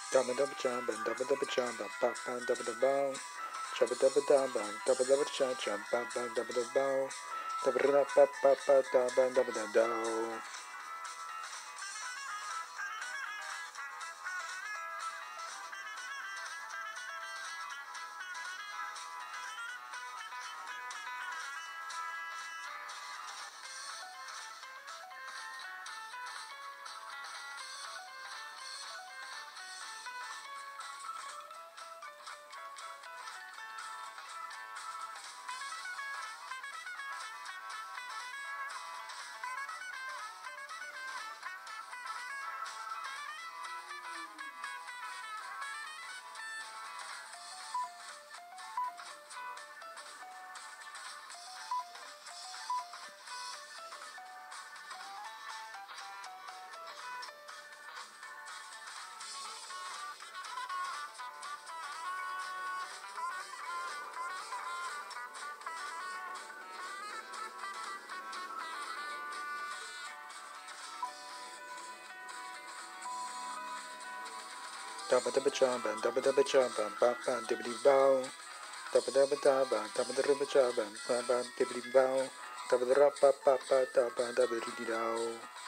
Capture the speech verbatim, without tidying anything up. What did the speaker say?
Dabba dabba jump and dabba dabba jump and ba ba dabba dabba bow. Jabba dabba dabba dabba dabba jump jump ba ba dabba dabba bow. Dabba dabba ba ba ba dabba dabba dabba dow. Dabba dabba jump and dabba dabba jump and ba ba dibbity bow. Dabba dabba dabba dabba dabba jump and ba ba dibbity bow. Dabba dabba ba ba ba dabba dabba dow.